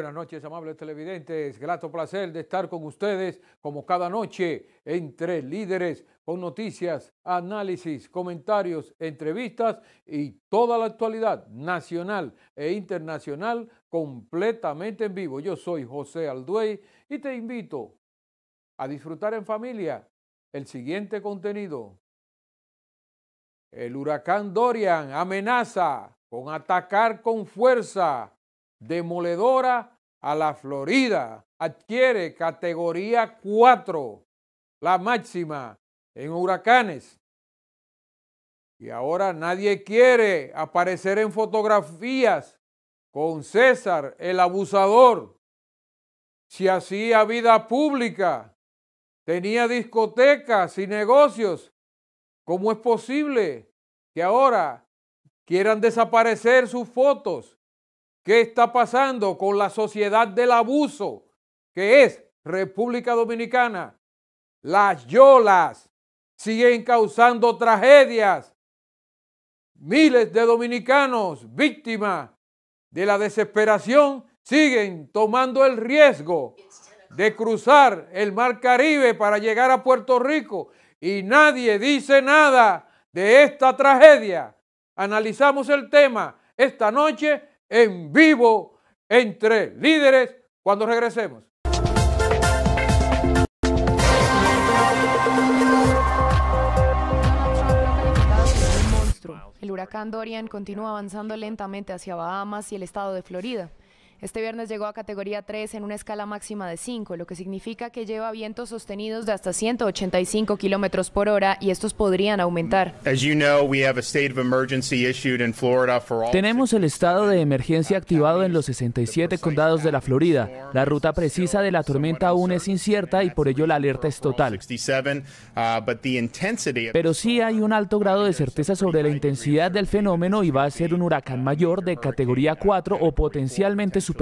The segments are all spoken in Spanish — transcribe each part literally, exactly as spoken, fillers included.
buenas noches, amables televidentes. Grato placer de estar con ustedes como cada noche entre líderes con noticias, análisis, comentarios, entrevistas y toda la actualidad nacional e internacional completamente en vivo. Yo soy José Alduey y te invito a disfrutar en familia el siguiente contenido. El huracán Dorian amenaza con atacar con fuerza demoledora a la Florida. Adquiere categoría cuatro, la máxima en huracanes. Y ahora nadie quiere aparecer en fotografías con César, el abusador. Si hacía vida pública, tenía discotecas y negocios, ¿cómo es posible que ahora quieran desaparecer sus fotos? ¿Qué está pasando con la sociedad del abuso que es República Dominicana? Las yolas siguen causando tragedias. Miles de dominicanos víctimas de la desesperación siguen tomando el riesgo de cruzar el Mar Caribe para llegar a Puerto Rico y nadie dice nada de esta tragedia. Analizamos el tema esta noche en vivo entre líderes cuando regresemos. El huracán Dorian continúa avanzando lentamente hacia Bahamas y el estado de Florida. Este viernes llegó a categoría tres en una escala máxima de cinco, lo que significa que lleva vientos sostenidos de hasta ciento ochenta y cinco kilómetros por hora y estos podrían aumentar. Tenemos el estado de emergencia activado en los sesenta y siete condados de la Florida. La ruta precisa de la tormenta aún es incierta y por ello la alerta es total. Pero sí hay un alto grado de certeza sobre la intensidad del fenómeno y va a ser un huracán mayor de categoría cuatro o potencialmente superior.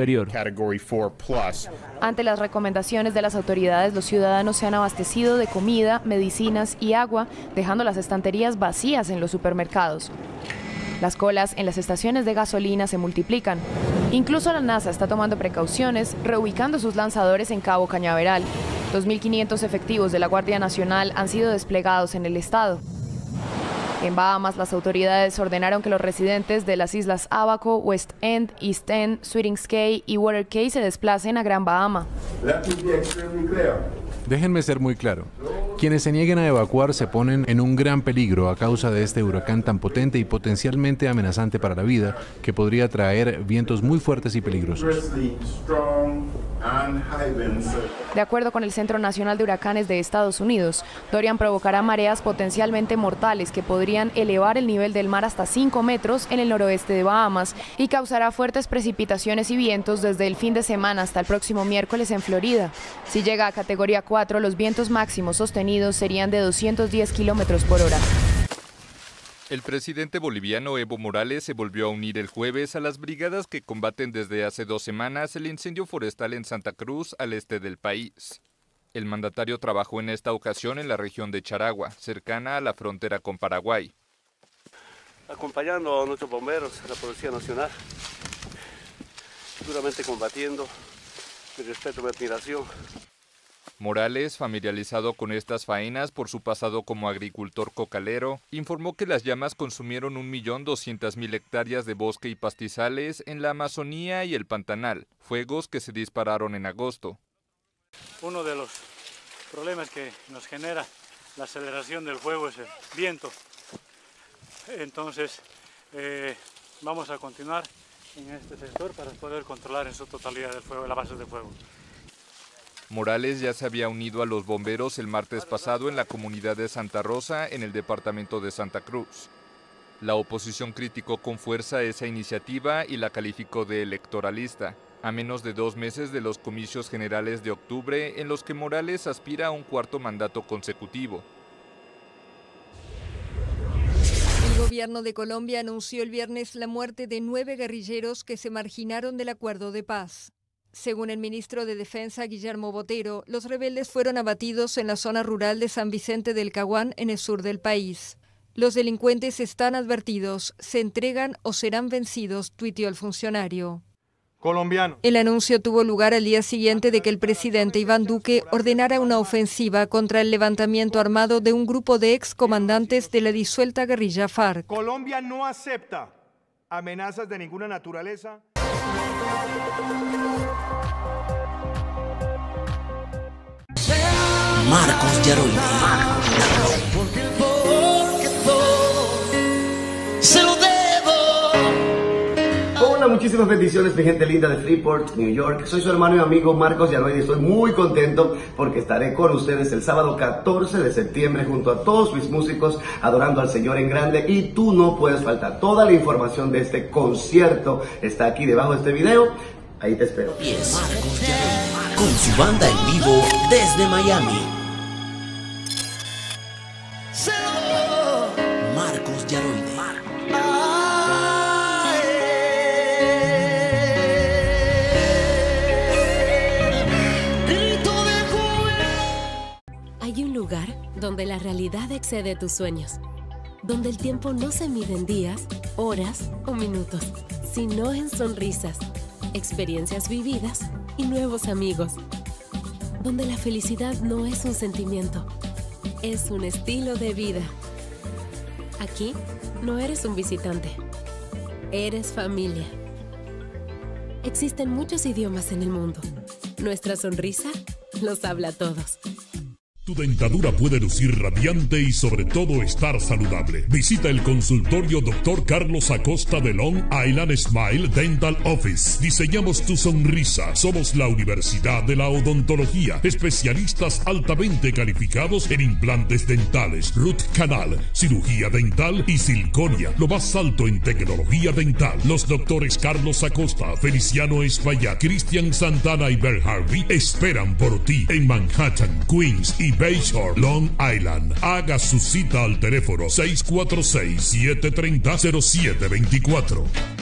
Ante las recomendaciones de las autoridades, los ciudadanos se han abastecido de comida, medicinas y agua, dejando las estanterías vacías en los supermercados. Las colas en las estaciones de gasolina se multiplican. Incluso la NASA está tomando precauciones, reubicando sus lanzadores en Cabo Cañaveral. dos mil quinientos efectivos de la Guardia Nacional han sido desplegados en el estado. En Bahamas, las autoridades ordenaron que los residentes de las islas Abaco, West End, East End, Sweetings Cay y Water Cay se desplacen a Gran Bahama. Déjenme ser muy claro. Quienes se nieguen a evacuar se ponen en un gran peligro a causa de este huracán tan potente y potencialmente amenazante para la vida, que podría traer vientos muy fuertes y peligrosos. De acuerdo con el Centro Nacional de Huracanes de Estados Unidos, Dorian provocará mareas potencialmente mortales que podrían elevar el nivel del mar hasta cinco metros en el noroeste de Bahamas y causará fuertes precipitaciones y vientos desde el fin de semana hasta el próximo miércoles en Florida. Si llega a categoría cuatro, los vientos máximos sostenidos serían de doscientos diez kilómetros por hora. El presidente boliviano Evo Morales se volvió a unir el jueves a las brigadas que combaten desde hace dos semanas el incendio forestal en Santa Cruz, al este del país. El mandatario trabajó en esta ocasión en la región de Charagua, cercana a la frontera con Paraguay. Acompañando a nuestros bomberos, a la Policía Nacional, duramente combatiendo, mi respeto y mi admiración. Morales, familiarizado con estas faenas por su pasado como agricultor cocalero, informó que las llamas consumieron un millón doscientas mil hectáreas de bosque y pastizales en la Amazonía y el Pantanal, fuegos que se dispararon en agosto. Uno de los problemas que nos genera la aceleración del fuego es el viento. Entonces, eh, vamos a continuar en este sector para poder controlar en su totalidad el fuego, la base de fuego. Morales ya se había unido a los bomberos el martes pasado en la comunidad de Santa Rosa, en el departamento de Santa Cruz. La oposición criticó con fuerza esa iniciativa y la calificó de electoralista, a menos de dos meses de los comicios generales de octubre, en los que Morales aspira a un cuarto mandato consecutivo. El gobierno de Colombia anunció el viernes la muerte de nueve guerrilleros que se marginaron del acuerdo de paz. Según el ministro de Defensa, Guillermo Botero, los rebeldes fueron abatidos en la zona rural de San Vicente del Caguán, en el sur del país. Los delincuentes están advertidos, se entregan o serán vencidos, tuiteó el funcionario. colombiano. El anuncio tuvo lugar al día siguiente de que el presidente Iván Duque ordenara una ofensiva contra el levantamiento armado de un grupo de excomandantes de la disuelta guerrilla FARC. Colombia no acepta amenazas de ninguna naturaleza. Marcos Yaroide. Porque porque todo se lo debo. Hola, muchísimas bendiciones, mi gente linda de Freeport, New York. Soy su hermano y amigo Marcos Yaroide y estoy muy contento porque estaré con ustedes el sábado catorce de septiembre junto a todos mis músicos adorando al Señor en grande, y tú no puedes faltar. Toda la información de este concierto está aquí debajo de este video. Ahí te espero. Y es Marcos Yaroide con su banda en vivo desde Miami. Marcos Yaroide. Hay un lugar donde la realidad excede tus sueños, donde el tiempo no se mide en días, horas o minutos, sino en sonrisas, experiencias vividas y nuevos amigos, donde la felicidad no es un sentimiento, es un estilo de vida. Aquí no eres un visitante, eres familia. Existen muchos idiomas en el mundo. Nuestra sonrisa los habla a todos. Tu dentadura puede lucir radiante y sobre todo estar saludable. Visita el consultorio doctor Carlos Acosta de Long Island Smile Dental Office. Diseñamos tu sonrisa. Somos la Universidad de la Odontología. Especialistas altamente calificados en implantes dentales, root canal, cirugía dental y circonia. Lo más alto en tecnología dental. Los doctores Carlos Acosta, Feliciano Espaillat, Cristian Santana y Bert Harvey esperan por ti en Manhattan, Queens y Bayshore, Long Island. Haga su cita al teléfono seis cuatro seis, siete tres cero, cero siete dos cuatro.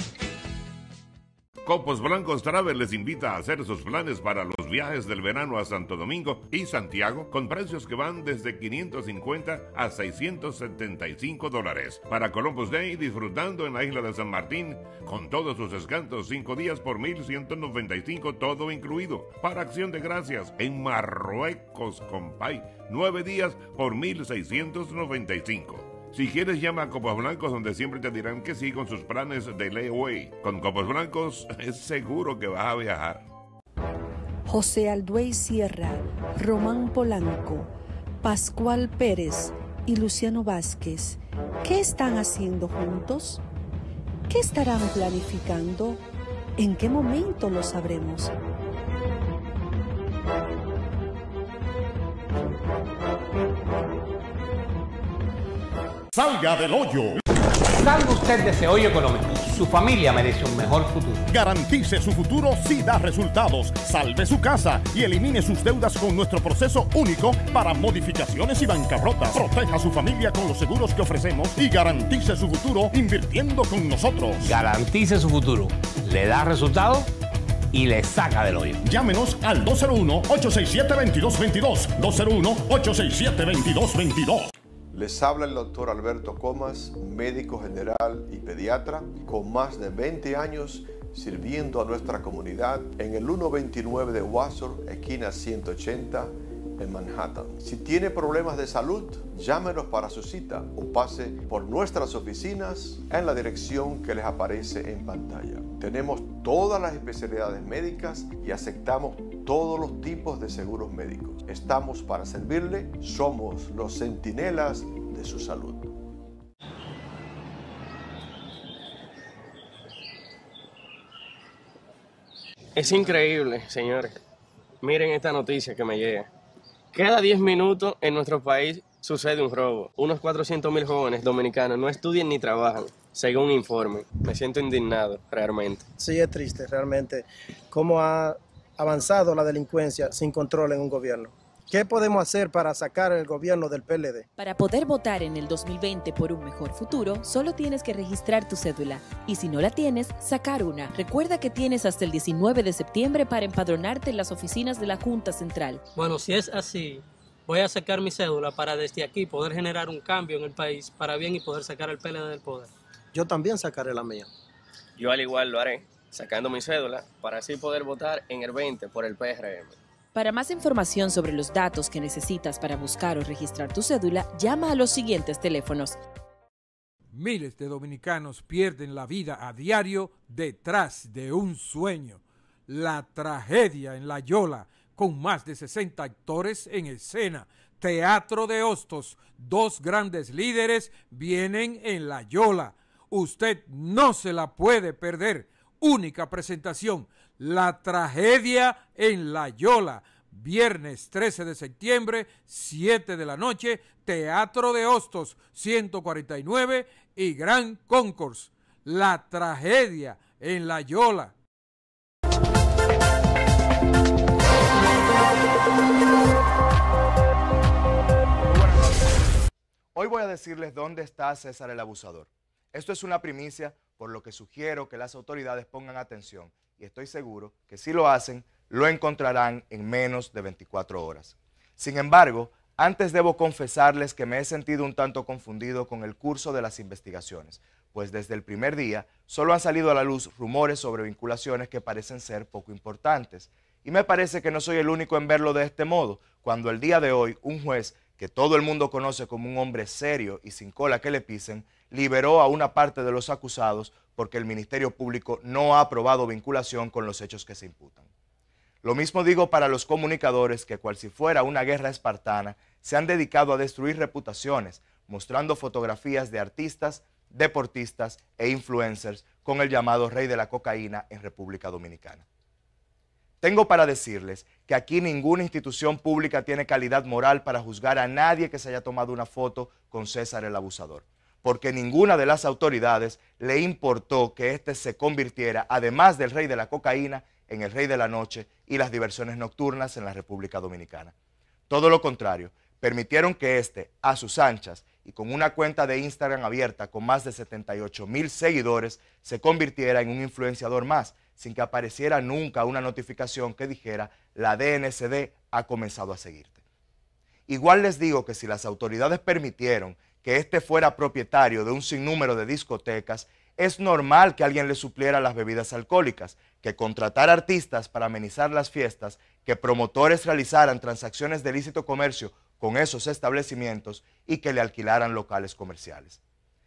Copos Blancos Travel les invita a hacer sus planes para los viajes del verano a Santo Domingo y Santiago con precios que van desde quinientos cincuenta a seiscientos setenta y cinco dólares. Para Columbus Day, disfrutando en la isla de San Martín con todos sus descansos, cinco días por mil ciento noventa y cinco, todo incluido. Para Acción de Gracias en Marruecos, compay, nueve días por mil seiscientos noventa y cinco. Si quieres, llama a Copos Blancos, donde siempre te dirán que sí con sus planes de layaway. Con Copos Blancos es seguro que vas a viajar. José Alduey Sierra, Román Polanco, Pascual Pérez y Luciano Vázquez, ¿qué están haciendo juntos? ¿Qué estarán planificando? ¿En qué momento lo sabremos? Salga del hoyo. Salga usted de ese hoyo económico. Su familia merece un mejor futuro. Garantice su futuro si da resultados. Salve su casa y elimine sus deudas con nuestro proceso único para modificaciones y bancarrotas. Proteja a su familia con los seguros que ofrecemos y garantice su futuro invirtiendo con nosotros. Garantice su futuro. Le da resultados y le saca del hoyo. Llámenos al dos cero uno, ocho seis siete, dos dos dos dos. dos cero uno, ocho seis siete, dos dos dos dos. Les habla el doctor Alberto Comas, médico general y pediatra, con más de veinte años sirviendo a nuestra comunidad en el ciento veintinueve de Wasser, esquina ciento ochenta, en Manhattan. Si tiene problemas de salud, llámenos para su cita o pase por nuestras oficinas en la dirección que les aparece en pantalla. Tenemos todas las especialidades médicas y aceptamos todos los tipos de seguros médicos. Estamos para servirle, somos los centinelas de su salud. Es increíble, señores. Miren esta noticia que me llega. Cada diez minutos en nuestro país sucede un robo. Unos cuatrocientos mil jóvenes dominicanos no estudian ni trabajan, según informe. Me siento indignado, realmente. Sí, es triste, realmente, cómo ha avanzado la delincuencia sin control en un gobierno. ¿Qué podemos hacer para sacar el gobierno del P L D? Para poder votar en el dos mil veinte por un mejor futuro, solo tienes que registrar tu cédula. Y si no la tienes, sacar una. Recuerda que tienes hasta el diecinueve de septiembre para empadronarte en las oficinas de la Junta Central. Bueno, si es así, voy a sacar mi cédula para desde aquí poder generar un cambio en el país para bien y poder sacar al P L D del poder. Yo también sacaré la mía. Yo al igual lo haré. sacando mi cédula para así poder votar en el veinte por el P R M. Para más información sobre los datos que necesitas para buscar o registrar tu cédula, llama a los siguientes teléfonos. Miles de dominicanos pierden la vida a diario detrás de un sueño. La tragedia en La Yola, con más de sesenta actores en escena. Teatro de Hostos, dos grandes líderes vienen en La Yola. Usted no se la puede perder. Única presentación, La tragedia en La Yola. Viernes trece de septiembre, siete de la noche, Teatro de Hostos, ciento cuarenta y nueve y Gran Concourse. La tragedia en La Yola. Hoy voy a decirles dónde está César el Abusador. Esto es una primicia, por lo que sugiero que las autoridades pongan atención y estoy seguro que si lo hacen, lo encontrarán en menos de veinticuatro horas. Sin embargo, antes debo confesarles que me he sentido un tanto confundido con el curso de las investigaciones, pues desde el primer día solo han salido a la luz rumores sobre vinculaciones que parecen ser poco importantes. Y me parece que no soy el único en verlo de este modo, cuando el día de hoy un juez que todo el mundo conoce como un hombre serio y sin cola que le pisen, liberó a una parte de los acusados porque el Ministerio Público no ha aprobado vinculación con los hechos que se imputan. Lo mismo digo para los comunicadores que, cual si fuera una guerra espartana, se han dedicado a destruir reputaciones, mostrando fotografías de artistas, deportistas e influencers con el llamado rey de la cocaína en República Dominicana. Tengo para decirles que aquí ninguna institución pública tiene calidad moral para juzgar a nadie que se haya tomado una foto con César el Abusador, porque ninguna de las autoridades le importó que éste se convirtiera, además del rey de la cocaína, en el rey de la noche y las diversiones nocturnas en la República Dominicana. Todo lo contrario, permitieron que éste, a sus anchas y con una cuenta de Instagram abierta con más de setenta y ocho mil seguidores, se convirtiera en un influenciador más, sin que apareciera nunca una notificación que dijera la D N C D ha comenzado a seguirte. Igual les digo que si las autoridades permitieron que éste fuera propietario de un sinnúmero de discotecas, es normal que alguien le supliera las bebidas alcohólicas, que contratara artistas para amenizar las fiestas, que promotores realizaran transacciones de ilícito comercio con esos establecimientos y que le alquilaran locales comerciales.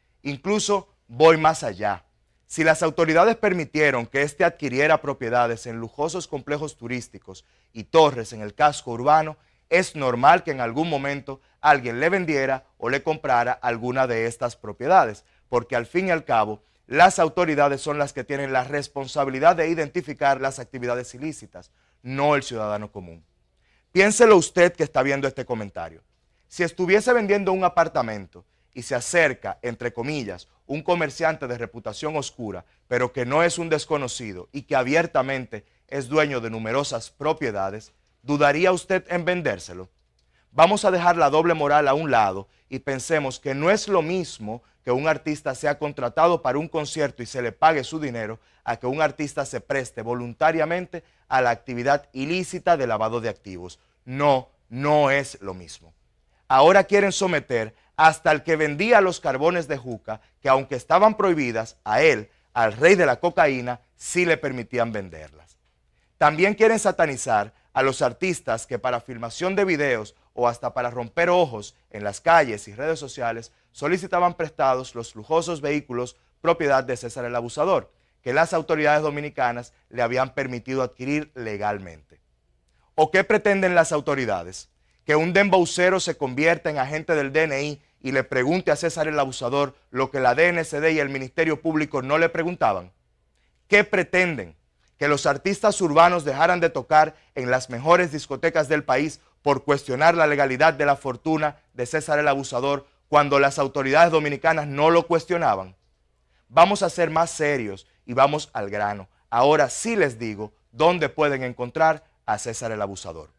Incluso voy más allá. Si las autoridades permitieron que éste adquiriera propiedades en lujosos complejos turísticos y torres en el casco urbano, es normal que en algún momento alguien le vendiera o le comprara alguna de estas propiedades, porque al fin y al cabo, las autoridades son las que tienen la responsabilidad de identificar las actividades ilícitas, no el ciudadano común. Piénselo usted que está viendo este comentario. Si estuviese vendiendo un apartamento y se acerca, entre comillas, un comerciante de reputación oscura, pero que no es un desconocido y que abiertamente es dueño de numerosas propiedades, ¿dudaría usted en vendérselo? Vamos a dejar la doble moral a un lado y pensemos que no es lo mismo que un artista sea contratado para un concierto y se le pague su dinero a que un artista se preste voluntariamente a la actividad ilícita de lavado de activos. No, no es lo mismo. Ahora quieren someter hasta el que vendía los carbones de juca, que aunque estaban prohibidas, a él, al rey de la cocaína, sí le permitían venderlas. También quieren satanizar a los artistas que para filmación de videos o hasta para romper ojos en las calles y redes sociales solicitaban prestados los lujosos vehículos propiedad de César el Abusador, que las autoridades dominicanas le habían permitido adquirir legalmente. ¿O qué pretenden las autoridades? ¿Que un dembaucero se convierta en agente del D N I y le pregunte a César el Abusador lo que la D N C D y el Ministerio Público no le preguntaban? ¿Qué pretenden? ¿Que los artistas urbanos dejaran de tocar en las mejores discotecas del país por cuestionar la legalidad de la fortuna de César el Abusador cuando las autoridades dominicanas no lo cuestionaban? Vamos a ser más serios y vamos al grano. Ahora sí les digo dónde pueden encontrar a César el Abusador.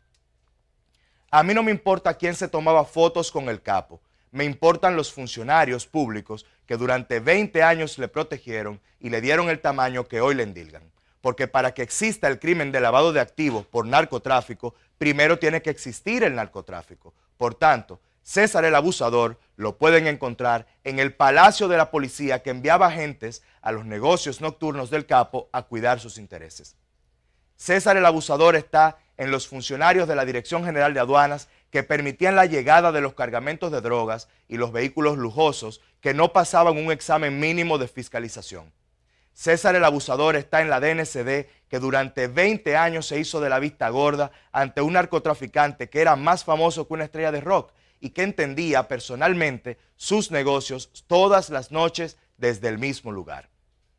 A mí no me importa quién se tomaba fotos con el capo. Me importan los funcionarios públicos que durante veinte años le protegieron y le dieron el tamaño que hoy le endilgan. Porque para que exista el crimen de lavado de activos por narcotráfico, primero tiene que existir el narcotráfico. Por tanto, César el Abusador lo pueden encontrar en el Palacio de la Policía, que enviaba agentes a los negocios nocturnos del capo a cuidar sus intereses. César el Abusador está en los funcionarios de la Dirección General de Aduanas que permitían la llegada de los cargamentos de drogas y los vehículos lujosos que no pasaban un examen mínimo de fiscalización. César el Abusador está en la D N C D, que durante veinte años se hizo de la vista gorda ante un narcotraficante que era más famoso que una estrella de rock y que entendía personalmente sus negocios todas las noches desde el mismo lugar.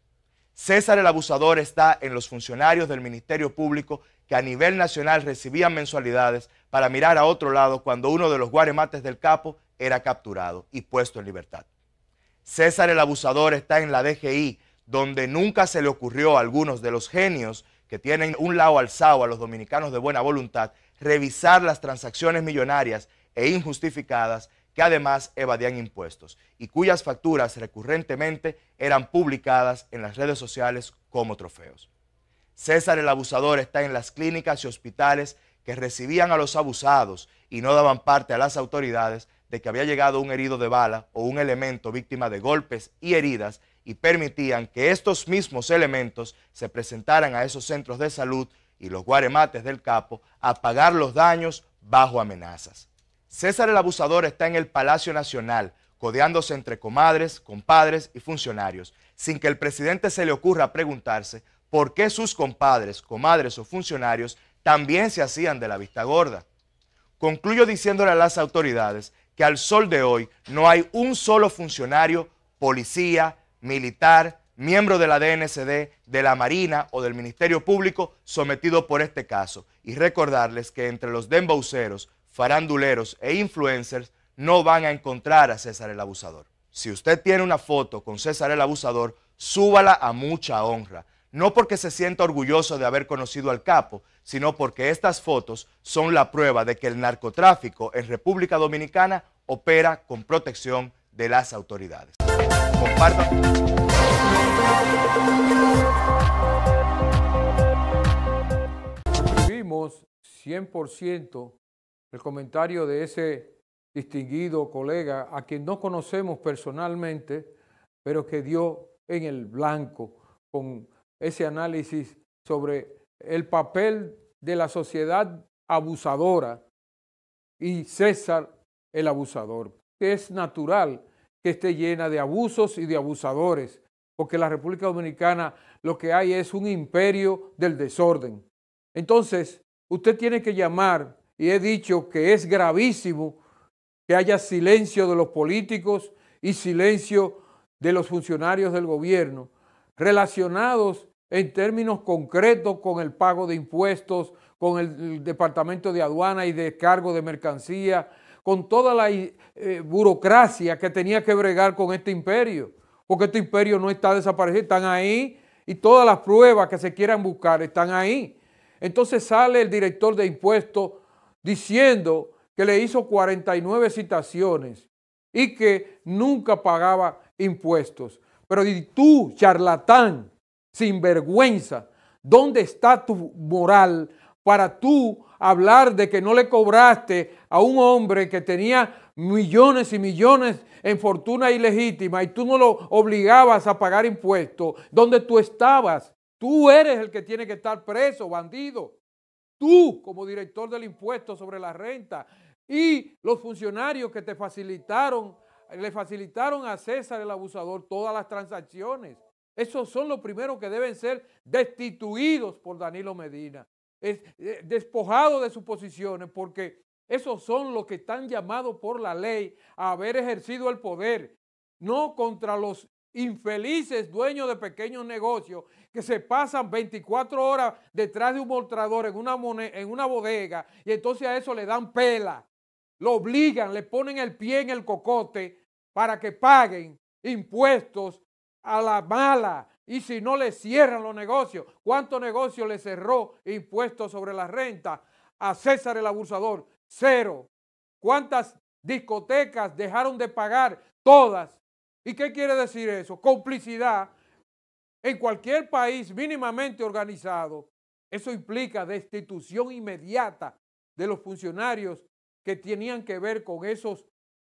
César el Abusador está en los funcionarios del Ministerio Público que a nivel nacional recibían mensualidades para mirar a otro lado cuando uno de los guaremates del capo era capturado y puesto en libertad. César el Abusador está en la D G I, donde nunca se le ocurrió a algunos de los genios que tienen un lado alzado a los dominicanos de buena voluntad revisar las transacciones millonarias e injustificadas que además evadían impuestos y cuyas facturas recurrentemente eran publicadas en las redes sociales como trofeos. César el Abusador está en las clínicas y hospitales que recibían a los abusados y no daban parte a las autoridades de que había llegado un herido de bala o un elemento víctima de golpes y heridas y permitían que estos mismos elementos se presentaran a esos centros de salud y los guaremates del capo a pagar los daños bajo amenazas. César el Abusador está en el Palacio Nacional, codeándose entre comadres, compadres y funcionarios, sin que el presidente se le ocurra preguntarse por qué sus compadres, comadres o funcionarios también se hacían de la vista gorda. Concluyo diciéndole a las autoridades que al sol de hoy no hay un solo funcionario, policía, militar, miembro de la D N C D, de la Marina o del Ministerio Público sometido por este caso, y recordarles que entre los dembowceros, faranduleros e influencers no van a encontrar a César el Abusador. Si usted tiene una foto con César el Abusador, súbala a mucha honra, no porque se sienta orgulloso de haber conocido al capo, sino porque estas fotos son la prueba de que el narcotráfico en República Dominicana opera con protección de las autoridades. Compartan. Vimos cien por ciento el comentario de ese distinguido colega a quien no conocemos personalmente, pero que dio en el blanco con ese análisis sobre el papel de la sociedad abusadora y César el Abusador, que es natural que esté llena de abusos y de abusadores, porque la República Dominicana lo que hay es un imperio del desorden. Entonces, usted tiene que llamar, y he dicho que es gravísimo que haya silencio de los políticos y silencio de los funcionarios del gobierno, relacionados en términos concretos con el pago de impuestos, con el, el Departamento de Aduana y de Cargo de Mercancía, con toda la eh, burocracia que tenía que bregar con este imperio, porque este imperio no está desaparecido, están ahí y todas las pruebas que se quieran buscar están ahí. Entonces sale el director de impuestos diciendo que le hizo cuarenta y nueve citaciones y que nunca pagaba impuestos. Pero y tú, charlatán, sinvergüenza, ¿dónde está tu moral para tú hablar de que no le cobraste a un hombre que tenía millones y millones en fortuna ilegítima y tú no lo obligabas a pagar impuestos? ¿Dónde tú estabas? Tú eres el que tiene que estar preso, bandido. Tú, como director del impuesto sobre la renta, y los funcionarios que te facilitaron, le facilitaron a César el Abusador todas las transacciones. Esos son los primeros que deben ser destituidos por Danilo Medina, es, eh, despojados de sus posiciones, porque esos son los que están llamados por la ley a haber ejercido el poder, no contra los infelices dueños de pequeños negocios que se pasan veinticuatro horas detrás de un mostrador en una, en una bodega y entonces a eso le dan pela, lo obligan, le ponen el pie en el cocote para que paguen impuestos a la mala y si no le cierran los negocios. ¿Cuántos negocios le cerró impuestos sobre la renta a César el Abusador? Cero. ¿Cuántas discotecas dejaron de pagar? Todas. ¿Y qué quiere decir eso? Complicidad. En cualquier país mínimamente organizado, eso implica destitución inmediata de los funcionarios que tenían que ver con esos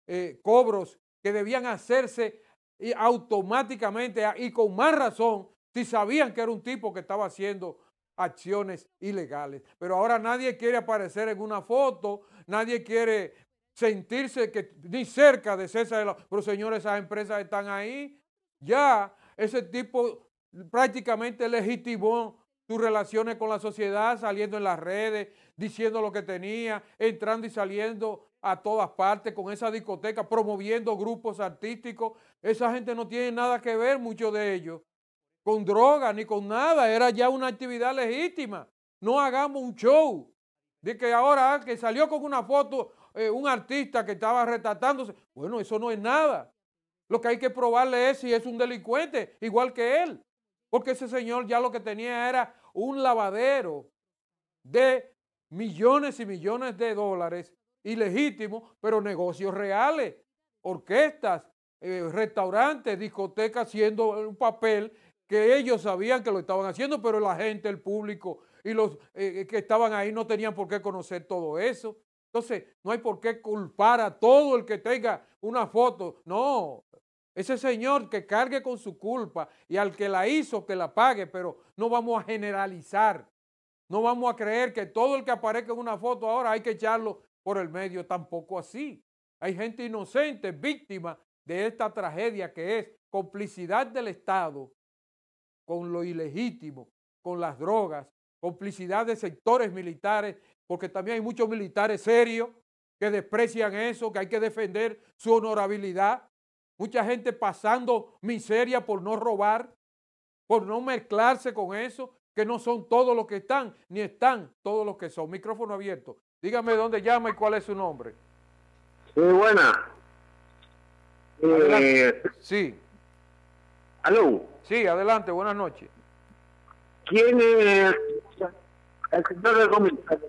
eh, cobros que debían hacerse y automáticamente y con más razón si sabían que era un tipo que estaba haciendo acciones ilegales. Pero ahora nadie quiere aparecer en una foto, nadie quiere sentirse que ni cerca de César de la... Pero señores, esas empresas están ahí. Ya ese tipo prácticamente legitimó sus relaciones con la sociedad, saliendo en las redes, diciendo lo que tenía, entrando y saliendo a todas partes con esa discoteca, promoviendo grupos artísticos. Esa gente no tiene nada que ver, muchos de ellos, con droga ni con nada. Era ya una actividad legítima. No hagamos un show de que ahora que salió con una foto eh, un artista que estaba retratándose. Bueno, eso no es nada. Lo que hay que probarle es si es un delincuente, igual que él. Porque ese señor ya lo que tenía era un lavadero de millones y millones de dólares ilegítimos, pero negocios reales, orquestas, eh, restaurantes, discotecas, haciendo un papel que ellos sabían que lo estaban haciendo, pero la gente, el público y los eh, que estaban ahí no tenían por qué conocer todo eso. Entonces, no hay por qué culpar a todo el que tenga una foto. No, ese señor que cargue con su culpa y al que la hizo que la pague, pero no vamos a generalizar. No vamos a creer que todo el que aparezca en una foto ahora hay que echarlo por el medio, tampoco así. Hay gente inocente, víctima de esta tragedia que es complicidad del Estado con lo ilegítimo, con las drogas, complicidad de sectores militares, porque también hay muchos militares serios que desprecian eso, que hay que defender su honorabilidad. Mucha gente pasando miseria por no robar, por no mezclarse con eso, que no son todos los que están, ni están todos los que son. Micrófono abierto. Dígame dónde llama y cuál es su nombre. Sí, buena. Eh, sí. ¿Aló? Sí, adelante, buenas noches. ¿Quién es el sector del comentario?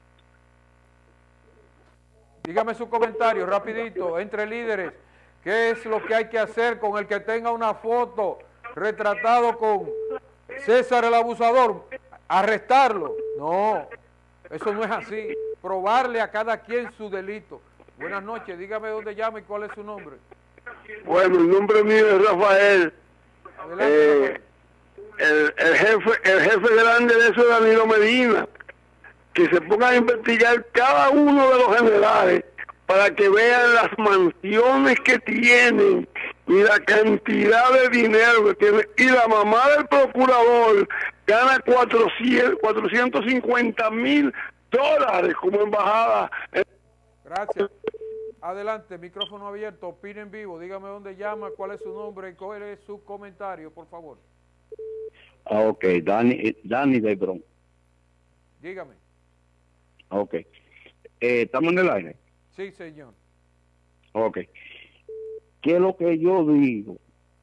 Dígame su comentario, rapidito, entre líderes. ¿Qué es lo que hay que hacer con el que tenga una foto retratado con César el abusador? ¿Arrestarlo? No, eso no es así. Probarle a cada quien su delito. Buenas noches, dígame dónde llama y cuál es su nombre. Bueno, el nombre mío es Rafael. Adelante, eh, el, el, jefe, el jefe grande de eso es Danilo Medina. Que se pongan a investigar cada uno de los generales para que vean las mansiones que tienen y la cantidad de dinero que tienen. Y la mamá del procurador gana cuatrocientos cincuenta mil dólares como embajada. Gracias. Adelante, micrófono abierto, opine en vivo, dígame dónde llama, cuál es su nombre y cuál es su comentario, por favor. Ah, ok, Dani, Dani de Bron. Dígame. Ok. Eh, ¿Estamos en el aire? Sí, señor. Ok. ¿Qué es lo que yo digo?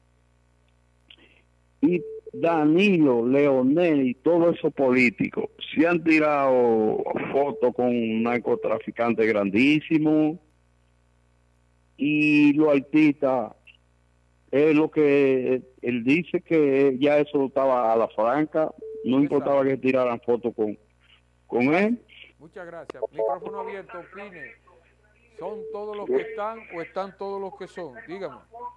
Y Danilo, Leonel y todos esos políticos se han tirado fotos con narcotraficantes grandísimos y los artistas, es lo que él dice, que ya eso estaba a la franca, no importaba que tiraran fotos con, con él. Muchas gracias. Micrófono abierto, opine. ¿Son todos los que están o están todos los que son? Dígame.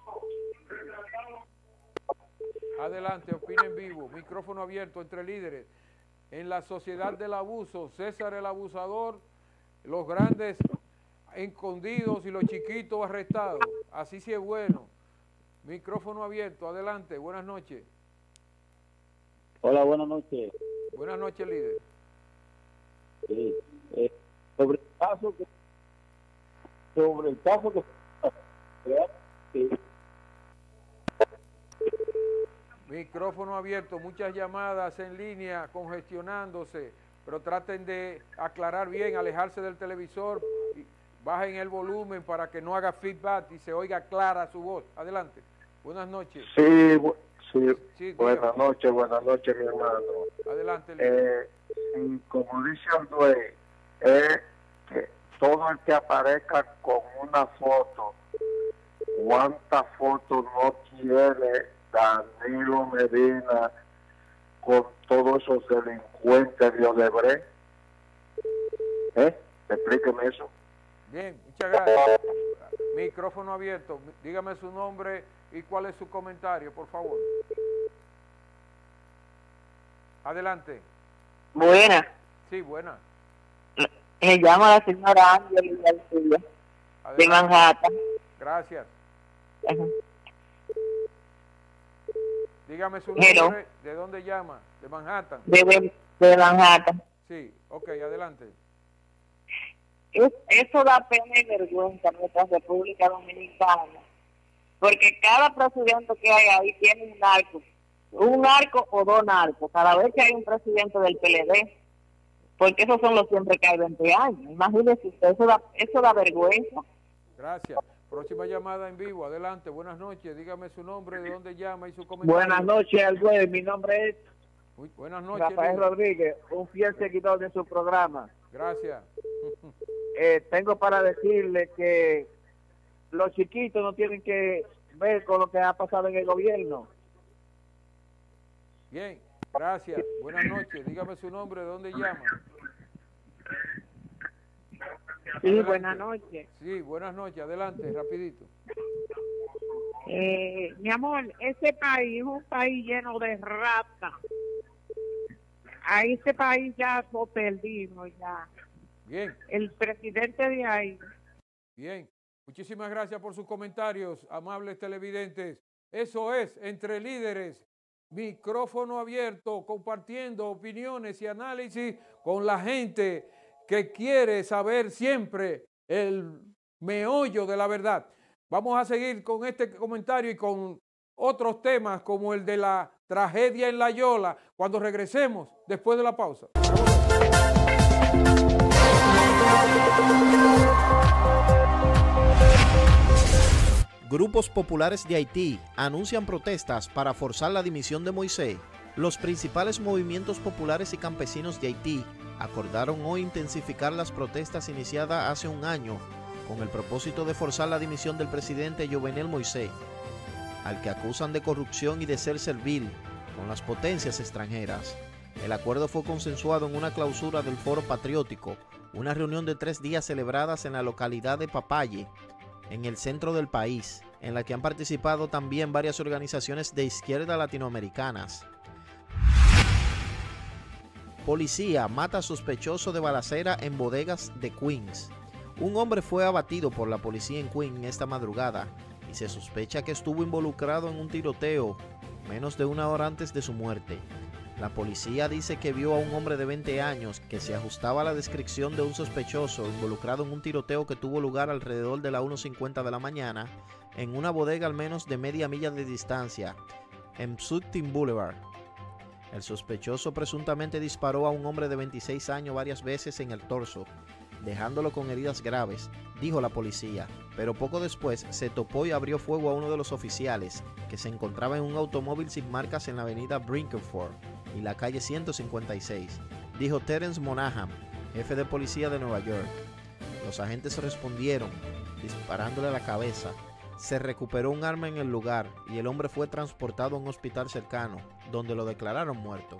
Adelante, opine en vivo. Micrófono abierto entre líderes. En la sociedad del abuso, César el abusador, los grandes escondidos y los chiquitos arrestados. Así sí es bueno. Micrófono abierto. Adelante. Buenas noches. Hola, buenas noches. Buenas noches, líder. Sí. Eh, sobre el caso que sobre el caso que sí. Micrófono abierto, muchas llamadas en línea congestionándose, pero traten de aclarar bien, alejarse del televisor, y bajen el volumen para que no haga feedback y se oiga clara su voz. Adelante. Buenas noches. Sí, bu sí. sí buenas noches, buenas noches, mi hermano. Adelante. Eh, y como dice Andrés, es que todo el que aparezca con una foto, ¿cuántas fotos no tiene Danilo Medina con todos esos delincuentes de Odebrecht? ¿Eh? Explíqueme eso. Bien, muchas gracias. Micrófono abierto. Dígame su nombre y cuál es su comentario, por favor. Adelante. Buena. Sí, buena. Me llamo la señora Ángel García, de Manhattan. Gracias. Ajá. Dígame su Hello. nombre, ¿de dónde llama? ¿De Manhattan? De, de, de Manhattan. Sí, ok, adelante. Es, eso da pena y vergüenza a nuestra República Dominicana, porque cada presidente que hay ahí tiene un narco, un narco o dos narcos, cada vez que hay un presidente del P L D, porque esos son los siempre que hay veinte años. Imagínese usted, eso da, eso da vergüenza. Gracias. Próxima llamada en vivo, adelante, buenas noches, dígame su nombre, de dónde llama y su comentario. Buenas noches, Albuez, mi nombre es Muy buenas noches, Rafael Luis. Rodríguez, un fiel seguidor de su programa. Gracias. Eh, tengo para decirle que los chiquitos no tienen que ver con lo que ha pasado en el gobierno. Bien, gracias, buenas noches, dígame su nombre, de dónde llama. Sí, Adelante. buenas noches. Sí, buenas noches, adelante, rapidito. Eh, mi amor, ese país es un país lleno de ratas. A este país ya lo perdimos ya. Bien. El presidente de ahí. Bien, muchísimas gracias por sus comentarios, amables televidentes. Eso es, Entre Líderes, micrófono abierto, compartiendo opiniones y análisis con la gente que quiere saber siempre el meollo de la verdad. Vamos a seguir con este comentario y con otros temas como el de la tragedia en La Yola cuando regresemos después de la pausa. Grupos populares de Haití anuncian protestas para forzar la dimisión de Moisés. Los principales movimientos populares y campesinos de Haití acordaron hoy intensificar las protestas iniciadas hace un año con el propósito de forzar la dimisión del presidente Jovenel Moisés, al que acusan de corrupción y de ser servil con las potencias extranjeras. El acuerdo fue consensuado en una clausura del Foro Patriótico, una reunión de tres días celebradas en la localidad de Papaye, en el centro del país, en la que han participado también varias organizaciones de izquierda latinoamericanas. Policía mata a sospechoso de balacera en bodegas de Queens. Un hombre fue abatido por la policía en Queens esta madrugada y se sospecha que estuvo involucrado en un tiroteo menos de una hora antes de su muerte. La policía dice que vio a un hombre de veinte años que se ajustaba a la descripción de un sospechoso involucrado en un tiroteo que tuvo lugar alrededor de la una cincuenta de la mañana en una bodega al menos de media milla de distancia, en Sutton Boulevard. El sospechoso presuntamente disparó a un hombre de veintiséis años varias veces en el torso, dejándolo con heridas graves, dijo la policía, pero poco después se topó y abrió fuego a uno de los oficiales, que se encontraba en un automóvil sin marcas en la avenida Brinkerford y la calle ciento cincuenta y seis, dijo Terence Monahan, jefe de policía de Nueva York. Los agentes respondieron, disparándole a la cabeza. Se recuperó un arma en el lugar y el hombre fue transportado a un hospital cercano, donde lo declararon muerto.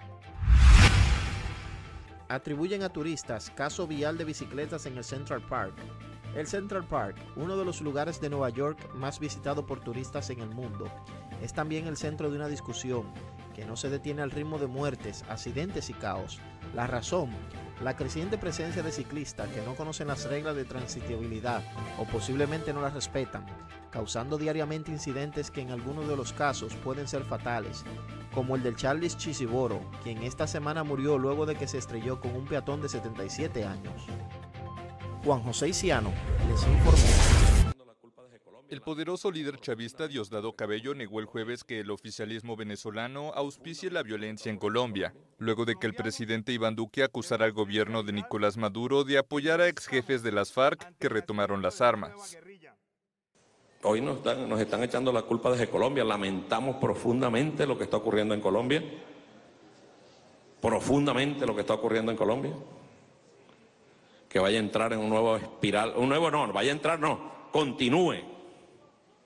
Atribuyen a turistas caso vial de bicicletas en el Central Park. El Central Park, uno de los lugares de Nueva York más visitado por turistas en el mundo, es también el centro de una discusión que no se detiene al ritmo de muertes, accidentes y caos. La razón, la creciente presencia de ciclistas que no conocen las reglas de transitabilidad o posiblemente no las respetan, causando diariamente incidentes que en algunos de los casos pueden ser fatales, como el del Charles Chisiboro, quien esta semana murió luego de que se estrelló con un peatón de setenta y siete años. Juan José Iciano les informó. El poderoso líder chavista Diosdado Cabello negó el jueves que el oficialismo venezolano auspicie la violencia en Colombia, luego de que el presidente Iván Duque acusara al gobierno de Nicolás Maduro de apoyar a ex jefes de las FARC que retomaron las armas. Hoy nos están, nos están echando la culpa desde Colombia. Lamentamos profundamente lo que está ocurriendo en Colombia. Profundamente lo que está ocurriendo en Colombia. Que vaya a entrar en un nuevo espiral, un nuevo no, vaya a entrar no, continúe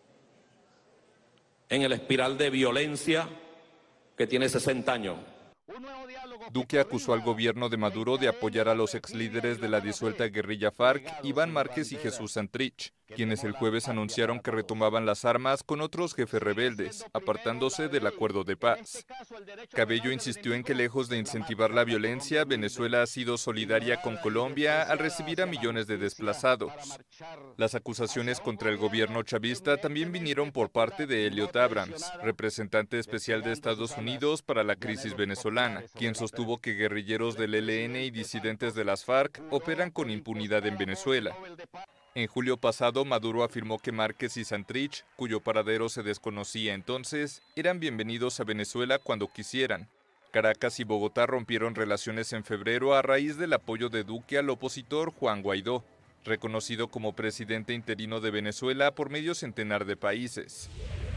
en el espiral de violencia que tiene sesenta años. Duque acusó al gobierno de Maduro de apoyar a los exlíderes de la disuelta guerrilla FARC, Iván Márquez y Jesús Santrich, quienes el jueves anunciaron que retomaban las armas con otros jefes rebeldes, apartándose del acuerdo de paz. Cabello insistió en que lejos de incentivar la violencia, Venezuela ha sido solidaria con Colombia al recibir a millones de desplazados. Las acusaciones contra el gobierno chavista también vinieron por parte de Elliot Abrams, representante especial de Estados Unidos para la crisis venezolana, quien sostuvo que guerrilleros del E L N y disidentes de las FARC operan con impunidad en Venezuela. En julio pasado, Maduro afirmó que Márquez y Santrich, cuyo paradero se desconocía entonces, eran bienvenidos a Venezuela cuando quisieran. Caracas y Bogotá rompieron relaciones en febrero a raíz del apoyo de Duque al opositor Juan Guaidó, reconocido como presidente interino de Venezuela por medio centenar de países.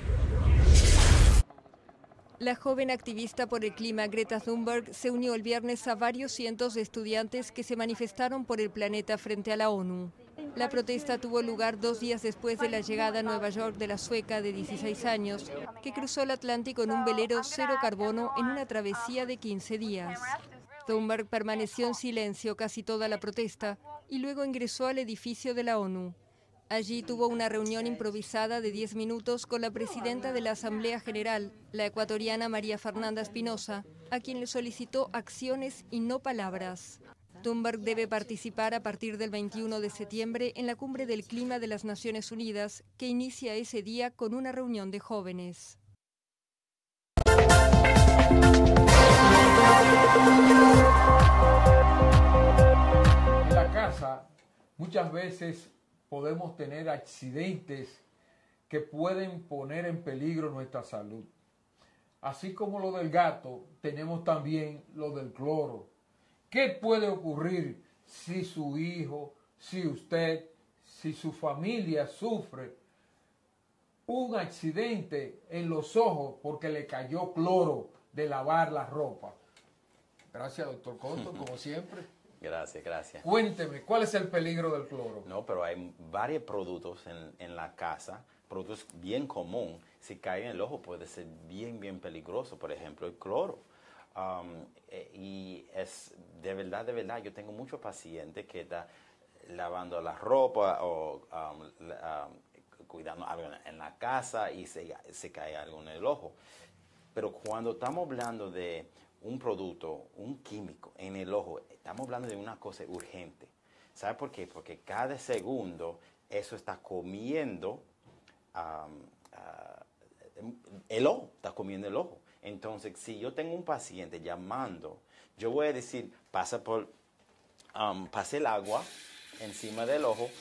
La joven activista por el clima Greta Thunberg se unió el viernes a varios cientos de estudiantes que se manifestaron por el planeta frente a la ONU. La protesta tuvo lugar dos días después de la llegada a Nueva York de la sueca de dieciséis años, que cruzó el Atlántico en un velero cero carbono en una travesía de quince días. Thunberg permaneció en silencio casi toda la protesta y luego ingresó al edificio de la ONU. Allí tuvo una reunión improvisada de diez minutos con la presidenta de la Asamblea General, la ecuatoriana María Fernanda Espinosa, a quien le solicitó acciones y no palabras. Thunberg debe participar a partir del veintiuno de septiembre en la Cumbre del Clima de las Naciones Unidas, que inicia ese día con una reunión de jóvenes. En la casa, muchas veces podemos tener accidentes que pueden poner en peligro nuestra salud. Así como lo del gato, tenemos también lo del cloro. ¿Qué puede ocurrir si su hijo, si usted, si su familia sufre un accidente en los ojos porque le cayó cloro de lavar la ropa? Gracias, doctor Conto, como siempre. Gracias, gracias. Cuénteme, ¿cuál es el peligro del cloro? No, pero hay varios productos en, en la casa, productos bien comunes. Si cae en el ojo puede ser bien, bien peligroso. Por ejemplo, el cloro. Um, y es de verdad, de verdad, yo tengo muchos pacientes que están lavando la ropa o um, la, um, cuidando algo en, en la casa y se, se cae algo en el ojo. Pero cuando estamos hablando de un producto, un químico en el ojo, estamos hablando de una cosa urgente. ¿Sabe por qué? Porque cada segundo eso está comiendo um, uh, el ojo, está comiendo el ojo. Entonces, si yo tengo un paciente llamando, yo voy a decir, pasa por, um, pase el agua encima del ojo,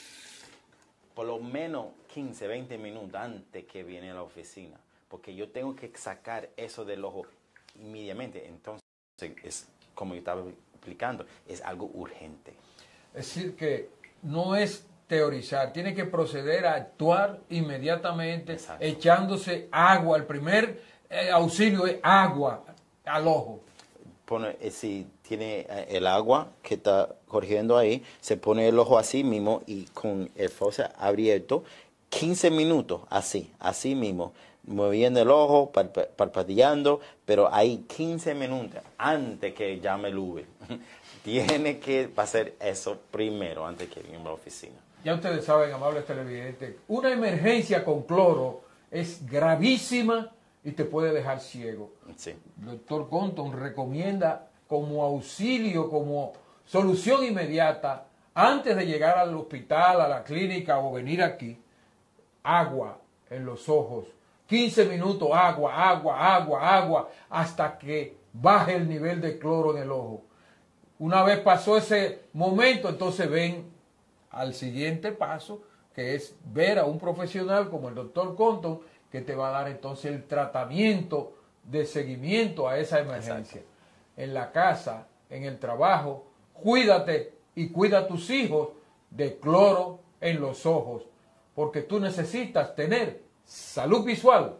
por lo menos quince, veinte minutos antes que viene a la oficina, porque yo tengo que sacar eso del ojo inmediatamente. Entonces, es, como yo estaba explicando, es algo urgente. Es decir, que no es teorizar, tiene que proceder a actuar inmediatamente. Exacto. Echándose agua. El primer eh, auxilio es agua al ojo. Pone, eh, si tiene eh, el agua que está corriendo ahí, se pone el ojo así mismo y con el fosa abierto, quince minutos así, así mismo, moviendo el ojo, palp parpadeando, pero hay quince minutos antes que llame el Uber. Tiene que hacer eso primero, antes que venga a la oficina. Ya ustedes saben, amables televidentes, una emergencia con cloro es gravísima y te puede dejar ciego. Sí. El doctor Compton recomienda como auxilio, como solución inmediata, antes de llegar al hospital, a la clínica o venir aquí, agua en los ojos. quince minutos, agua, agua, agua, agua, hasta que baje el nivel de cloro en el ojo. Una vez pasó ese momento, entonces ven al siguiente paso, que es ver a un profesional como el doctor Compton, que te va a dar entonces el tratamiento de seguimiento a esa emergencia. Exacto. En la casa, en el trabajo, cuídate y cuida a tus hijos de cloro en los ojos, porque tú necesitas tener salud visual.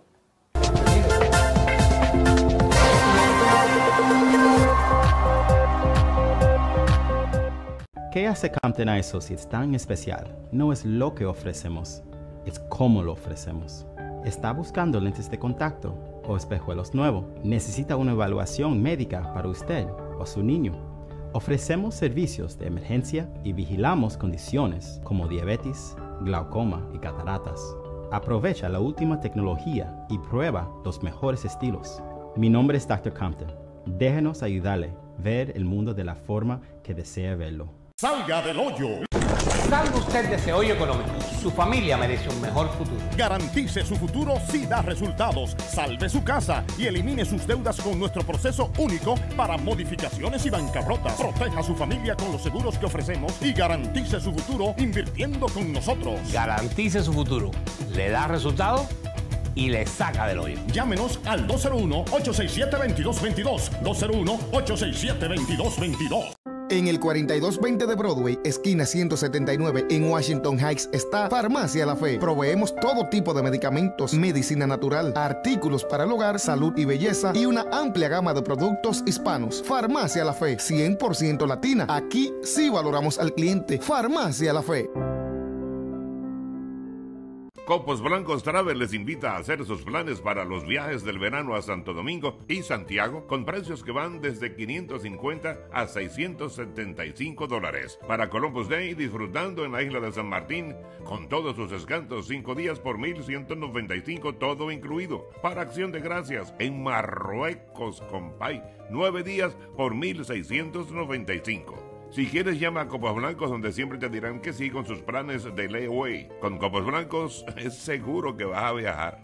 ¿Qué hace Compton Eye Associates tan especial? No es lo que ofrecemos, es cómo lo ofrecemos. ¿Está buscando lentes de contacto? o espejuelos nuevos. ¿Necesita una evaluación médica para usted o su niño? Ofrecemos servicios de emergencia y vigilamos condiciones como diabetes, glaucoma y cataratas. Aprovecha la última tecnología y prueba los mejores estilos. Mi nombre es doctor Compton. Déjenos ayudarle a ver el mundo de la forma que desea verlo. Salga del hoyo. Salga usted de ese hoyo económico. Su familia merece un mejor futuro. Garantice su futuro si da resultados. Salve su casa y elimine sus deudas con nuestro proceso único para modificaciones y bancarrotas. Proteja a su familia con los seguros que ofrecemos y garantice su futuro invirtiendo con nosotros. Garantice su futuro. Le da resultado y le saca del hoyo. Llámenos al dos cero uno, ocho seis siete, dos dos dos dos. dos cero uno, ocho seis siete, dos dos dos dos. En el cuarenta y dos veinte de Broadway, esquina ciento setenta y nueve, en Washington Heights, está Farmacia La Fe. Proveemos todo tipo de medicamentos, medicina natural, artículos para el hogar, salud y belleza y una amplia gama de productos hispanos. Farmacia La Fe, cien por ciento latina. Aquí sí valoramos al cliente. Farmacia La Fe. Copos Blancos Travel les invita a hacer sus planes para los viajes del verano a Santo Domingo y Santiago con precios que van desde quinientos cincuenta a seiscientos setenta y cinco dólares. Para Columbus Day, disfrutando en la isla de San Martín con todos sus descansos, cinco días por mil ciento noventa y cinco, todo incluido. Para Acción de Gracias en Marruecos, compay, nueve días por mil seiscientos noventa y cinco. Si quieres, llama a Copos Blancos, donde siempre te dirán que sí con sus planes de layaway. Con Copos Blancos es seguro que vas a viajar.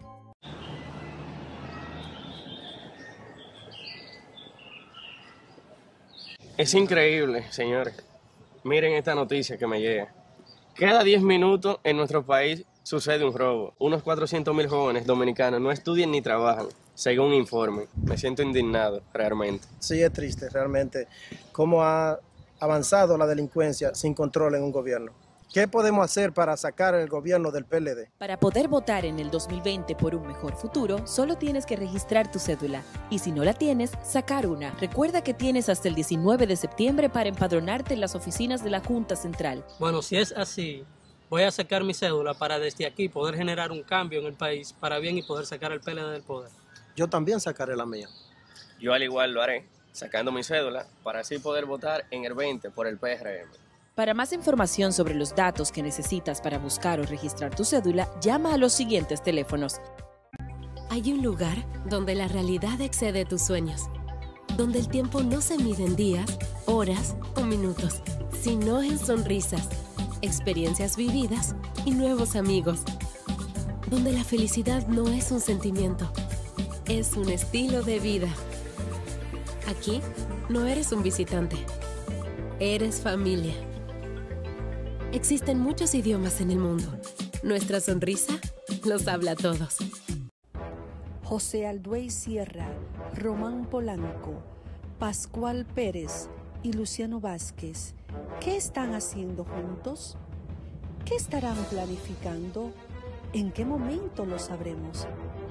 Es increíble, señores. Miren esta noticia que me llega. Cada diez minutos en nuestro país sucede un robo. Unos cuatrocientos mil jóvenes dominicanos no estudian ni trabajan, según informe. Me siento indignado, realmente. Sí, es triste, realmente. ¿Cómo ha avanzado la delincuencia sin control en un gobierno? ¿Qué podemos hacer para sacar el gobierno del P L D? Para poder votar en el dos mil veinte por un mejor futuro, solo tienes que registrar tu cédula. Y si no la tienes, sacar una. Recuerda que tienes hasta el diecinueve de septiembre para empadronarte en las oficinas de la Junta Central. Bueno, si es así, voy a sacar mi cédula para desde aquí poder generar un cambio en el país para bien y poder sacar al P L D del poder. Yo también sacaré la mía. Yo al igual lo haré, sacando mi cédula para así poder votar en el veinte por el P R M. Para más información sobre los datos que necesitas para buscar o registrar tu cédula, llama a los siguientes teléfonos. Hay un lugar donde la realidad excede tus sueños, donde el tiempo no se mide en días, horas o minutos, sino en sonrisas, experiencias vividas y nuevos amigos, donde la felicidad no es un sentimiento, es un estilo de vida. Aquí no eres un visitante, eres familia. Existen muchos idiomas en el mundo. Nuestra sonrisa los habla a todos. José Alduey Sierra, Román Polanco, Pascual Pérez y Luciano Vázquez, ¿qué están haciendo juntos? ¿Qué estarán planificando? ¿En qué momento lo sabremos?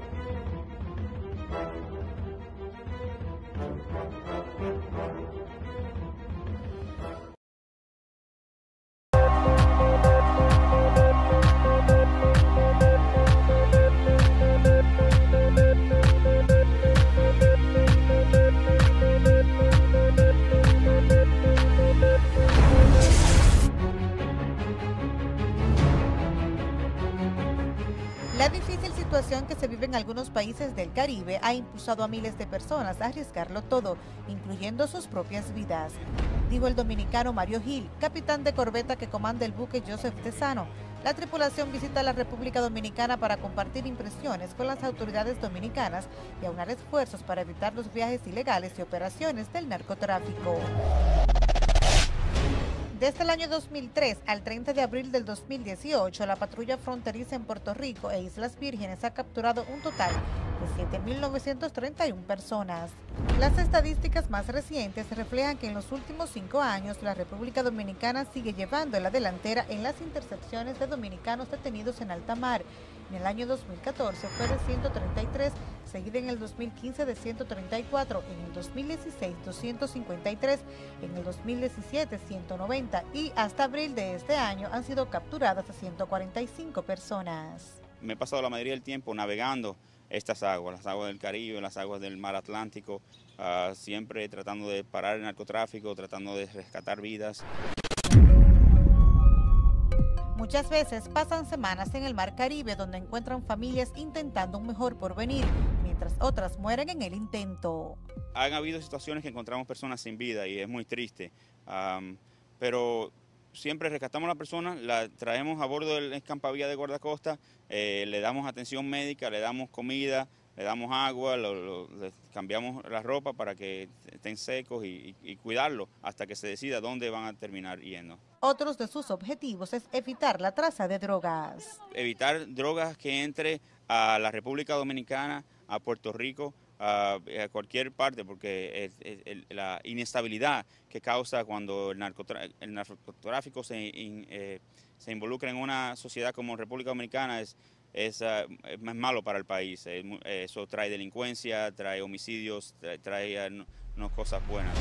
La difícil situación que se vive en algunos países del Caribe ha impulsado a miles de personas a arriesgarlo todo, incluyendo sus propias vidas, dijo el dominicano Mario Gil, capitán de corbeta que comanda el buque Joseph Tesano. La tripulación visita la República Dominicana para compartir impresiones con las autoridades dominicanas y aunar esfuerzos para evitar los viajes ilegales y operaciones del narcotráfico. Desde el año dos mil tres al treinta de abril del dos mil dieciocho, la patrulla fronteriza en Puerto Rico e Islas Vírgenes ha capturado un total de siete mil novecientas treinta y una personas. Las estadísticas más recientes reflejan que en los últimos cinco años la República Dominicana sigue llevando la delantera en las intercepciones de dominicanos detenidos en alta mar. En el año dos mil catorce fue de ciento treinta y tres, seguida en el dos mil quince de ciento treinta y cuatro, en el dos mil dieciséis doscientos cincuenta y tres, en el dos mil diecisiete ciento noventa y hasta abril de este año han sido capturadas a ciento cuarenta y cinco personas. Me he pasado la mayoría del tiempo navegando estas aguas, las aguas del Caribe, las aguas del mar Atlántico, uh, siempre tratando de parar el narcotráfico, tratando de rescatar vidas. Muchas veces pasan semanas en el mar Caribe donde encuentran familias intentando un mejor porvenir, mientras otras mueren en el intento. Han habido situaciones que encontramos personas sin vida y es muy triste, um, pero siempre rescatamos a la persona, la traemos a bordo del escampavía de guardacosta, eh, le damos atención médica, le damos comida, le damos agua, lo, lo, le cambiamos la ropa para que estén secos y, y, y cuidarlo hasta que se decida dónde van a terminar yendo. Otros de sus objetivos es evitar la traza de drogas. Evitar drogas que entre a la República Dominicana, a Puerto Rico, a, a cualquier parte, porque el, el, el, la inestabilidad que causa cuando el, narcotra el narcotráfico se, in, eh, se involucra en una sociedad como República Dominicana es, es, uh, es más malo para el país. Eso trae delincuencia, trae homicidios, trae, trae uh, no, no cosas buenas.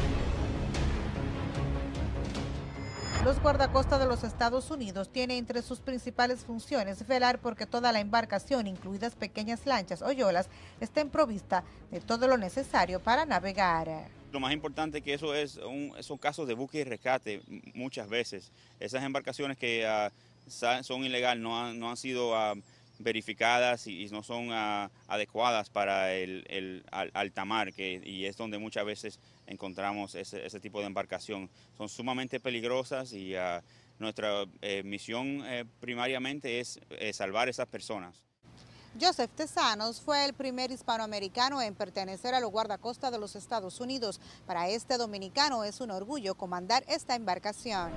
Los guardacostas de los Estados Unidos tienen entre sus principales funciones velar porque toda la embarcación, incluidas pequeñas lanchas o yolas, estén provista de todo lo necesario para navegar. Lo más importante es que eso es un, son casos de búsqueda y rescate muchas veces. Esas embarcaciones que uh, son ilegales no han, no han sido uh, verificadas y, y no son uh, adecuadas para el, el alta mar, que, y es donde muchas veces encontramos ese, ese tipo de embarcación. Son sumamente peligrosas y uh, nuestra eh, misión eh, primariamente es eh, salvar a esas personas. Joseph Tezanos fue el primer hispanoamericano en pertenecer a los guardacostas de los Estados Unidos. Para este dominicano es un orgullo comandar esta embarcación.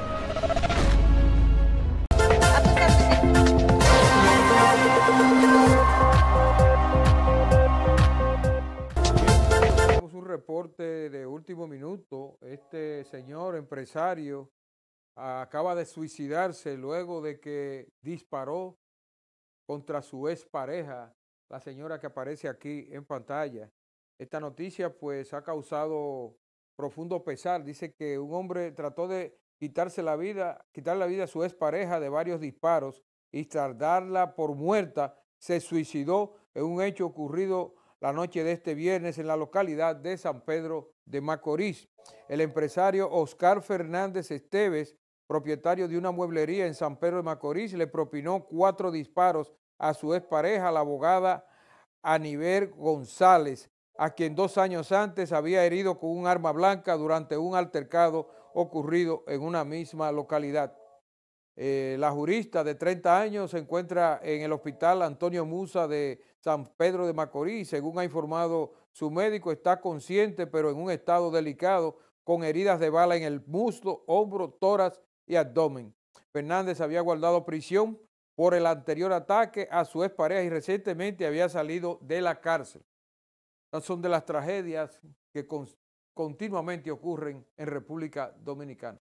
Tenemos un reporte de último minuto. Este señor empresario acaba de suicidarse luego de que disparó contra su expareja, la señora que aparece aquí en pantalla. Esta noticia pues ha causado profundo pesar. Dice que un hombre trató de quitarse la vida, quitar la vida a su expareja de varios disparos y tras darla por muerta se suicidó en un hecho ocurrido la noche de este viernes en la localidad de San Pedro de Macorís. El empresario Oscar Fernández Esteves, propietario de una mueblería en San Pedro de Macorís, le propinó cuatro disparos a su expareja, la abogada Aniver González, a quien dos años antes había herido con un arma blanca durante un altercado ocurrido en una misma localidad. Eh, la jurista de treinta años se encuentra en el hospital Antonio Musa de San Pedro de Macorís. Según ha informado su médico, está consciente pero en un estado delicado, con heridas de bala en el muslo, hombro, tórax y abdomen. Fernández había guardado prisión por el anterior ataque a su expareja y recientemente había salido de la cárcel. Estas son de las tragedias que con, continuamente ocurren en República Dominicana.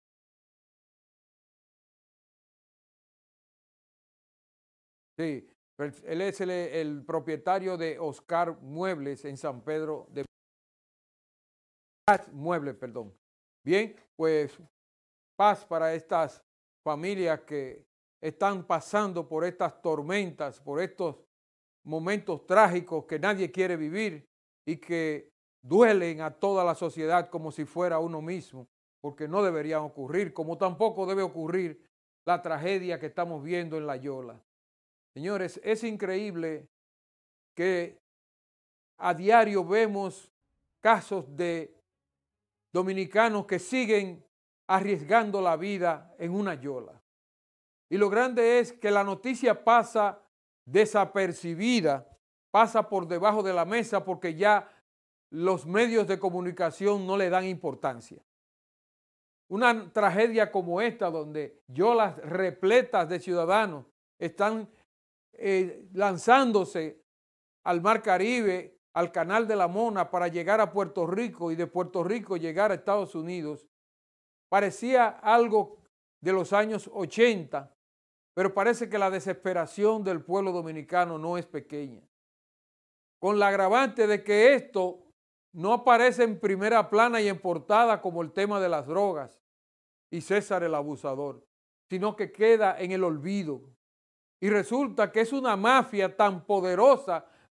Sí, él es el, el propietario de Oscar Muebles en San Pedro de Muebles, perdón. Bien, pues paz para estas familias que están pasando por estas tormentas, por estos momentos trágicos que nadie quiere vivir y que duelen a toda la sociedad como si fuera uno mismo, porque no deberían ocurrir, como tampoco debe ocurrir la tragedia que estamos viendo en La Yola. Señores, es increíble que a diario vemos casos de dominicanos que siguen arriesgando la vida en una yola. Y lo grande es que la noticia pasa desapercibida, pasa por debajo de la mesa porque ya los medios de comunicación no le dan importancia. Una tragedia como esta, donde yolas repletas de ciudadanos están eh, lanzándose al Mar Caribe, al Canal de la Mona para llegar a Puerto Rico y de Puerto Rico llegar a Estados Unidos, parecía algo de los años ochenta, pero parece que la desesperación del pueblo dominicano no es pequeña. Con la agravante de que esto no aparece en primera plana y en portada como el tema de las drogas y César el abusador, sino que queda en el olvido. Y resulta que es una mafia tan poderosa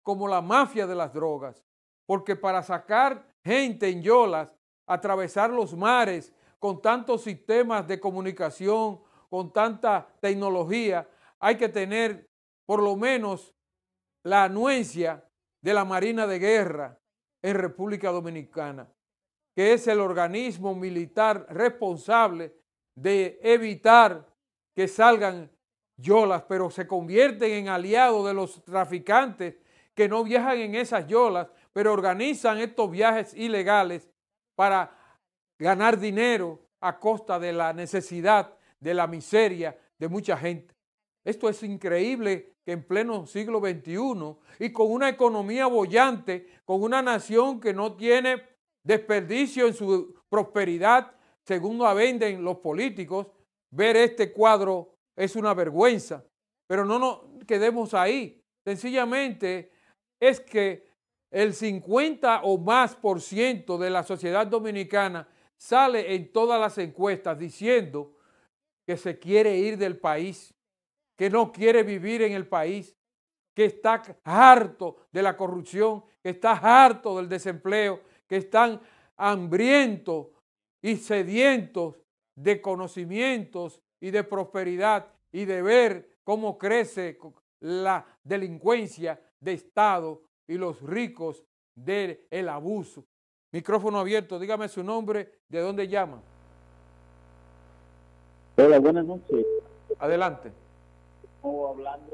como la mafia de las drogas, porque para sacar gente en yolas, atravesar los mares con tantos sistemas de comunicación, con tanta tecnología, hay que tener por lo menos la anuencia de la Marina de Guerra en República Dominicana, que es el organismo militar responsable de evitar que salgan yolas, pero se convierten en aliados de los traficantes que no viajan en esas yolas, pero organizan estos viajes ilegales para ganar dinero a costa de la necesidad, de la miseria de mucha gente. Esto es increíble que en pleno siglo veintiuno y con una economía boyante, con una nación que no tiene desperdicio en su prosperidad, según lo venden los políticos, ver este cuadro es una vergüenza. Pero no nos quedemos ahí. Sencillamente es que el cincuenta o más por ciento de la sociedad dominicana sale en todas las encuestas diciendo que se quiere ir del país, que no quiere vivir en el país, que está harto de la corrupción, que está harto del desempleo, que están hambrientos y sedientos de conocimientos y de prosperidad y de ver cómo crece la delincuencia de Estado y los ricos del abuso. Micrófono abierto, dígame su nombre, ¿de dónde llama? Hola, buenas noches. Adelante. Estamos hablando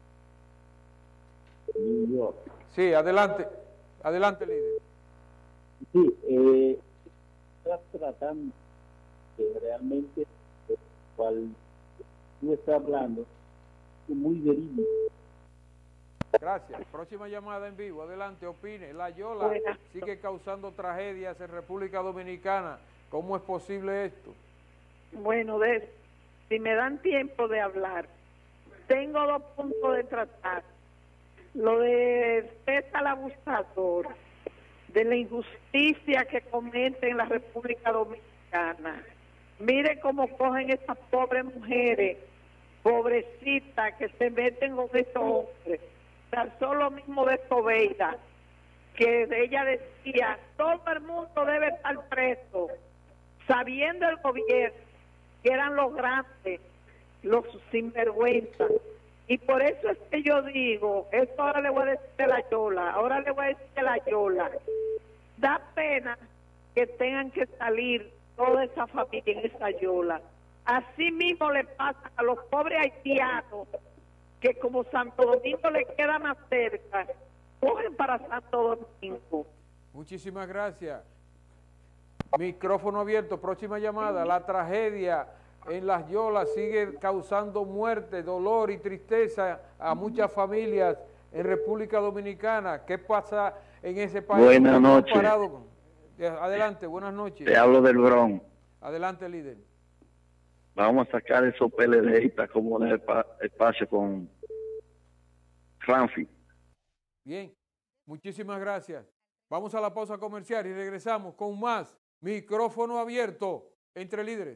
de New York. Sí, adelante, adelante, líder. Sí, eh, estás tratando de realmente el cual tú estás hablando es muy verídico. Gracias. Próxima llamada en vivo. Adelante, opine. La Yola Buenas. sigue causando tragedias en República Dominicana. ¿Cómo es posible esto? Bueno, de, si me dan tiempo de hablar, tengo dos puntos de tratar. Lo de César Abusador, de la injusticia que comete en la República Dominicana. Mire cómo cogen estas pobres mujeres, pobrecitas, que se meten con estos hombres. Pasó lo mismo de Sobeida, que ella decía, todo el mundo debe estar preso, sabiendo el gobierno que eran los grandes, los sinvergüenza. Y por eso es que yo digo, esto ahora le voy a decir a la Yola, ahora le voy a decir a la Yola, da pena que tengan que salir toda esa familia en esa Yola. Así mismo le pasa a los pobres haitianos, que como Santo Domingo le queda más cerca, cogen para Santo Domingo. Muchísimas gracias. Micrófono abierto, próxima llamada. La tragedia en las Yolas sigue causando muerte, dolor y tristeza a muchas familias en República Dominicana. ¿Qué pasa en ese país? Buenas noches. Adelante, buenas noches. Te hablo del Bronx. Adelante, líder. Vamos a sacar esos PLDistas como en el espacio con Ramfi. Bien, muchísimas gracias. Vamos a la pausa comercial y regresamos con más Micrófono Abierto entre líderes.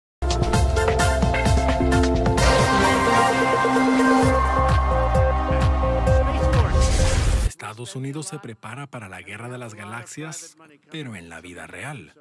Estados Unidos se prepara para la guerra de las galaxias, pero en la vida real.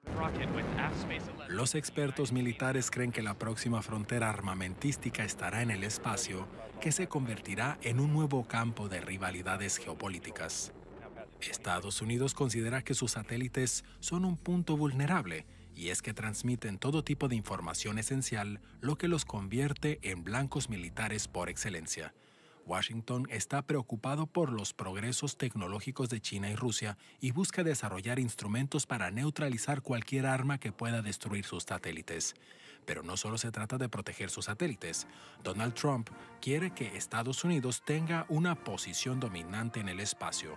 Los expertos militares creen que la próxima frontera armamentística estará en el espacio, que se convertirá en un nuevo campo de rivalidades geopolíticas. Estados Unidos considera que sus satélites son un punto vulnerable, y es que transmiten todo tipo de información esencial, lo que los convierte en blancos militares por excelencia. Washington está preocupado por los progresos tecnológicos de China y Rusia y busca desarrollar instrumentos para neutralizar cualquier arma que pueda destruir sus satélites. Pero no solo se trata de proteger sus satélites. Donald Trump quiere que Estados Unidos tenga una posición dominante en el espacio.